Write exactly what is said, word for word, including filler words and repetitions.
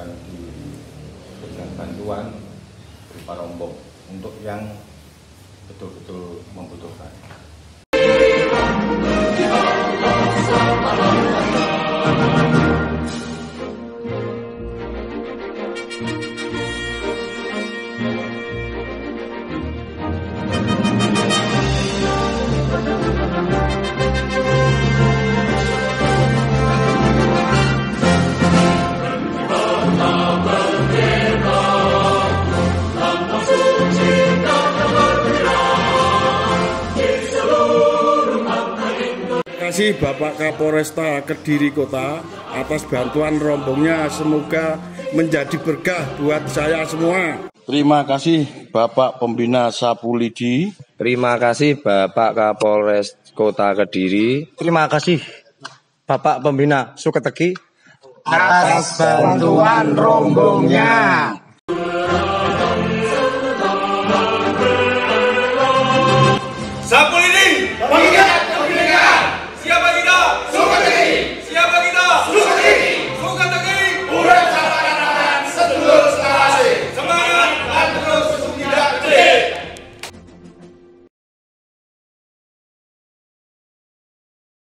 akan diberikan bantuan berupa rombong untuk yang betul-betul membutuhkan. Terima kasih Bapak Kapolresta Kediri Kota atas bantuan rombongnya, semoga menjadi berkah buat saya semua. Terima kasih Bapak Pembina Sapulidi. Terima kasih Bapak Kapolres Kota Kediri. Terima kasih Bapak Pembina Suketegi atas bantuan rombongnya. Sapulidi!